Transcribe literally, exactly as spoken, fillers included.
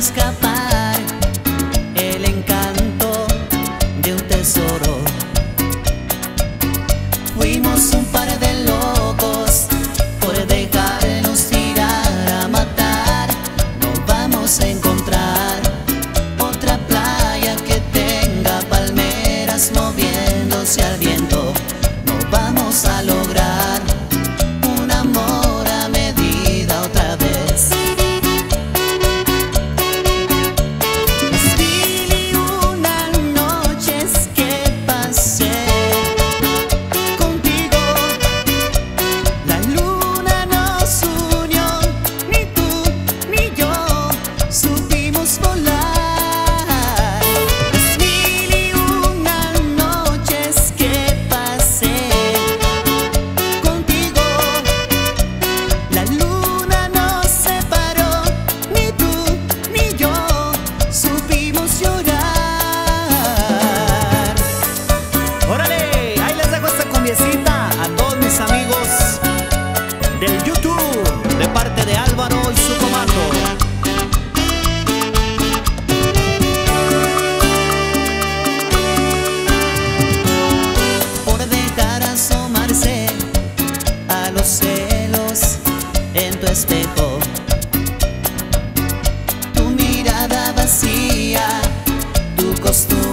escapar el encanto de un tesoro. Fuimos un par de locos por dejarnos tirar a matar. No vamos a encontrar otra playa que tenga palmeras moviéndose al viento. No vamos a lograr un amor a medida otra vez. A todos mis amigos del YouTube, de parte de Álvaro y su comando. Por dejar asomarse a los celos en tu espejo, tu mirada vacía, tu costumbre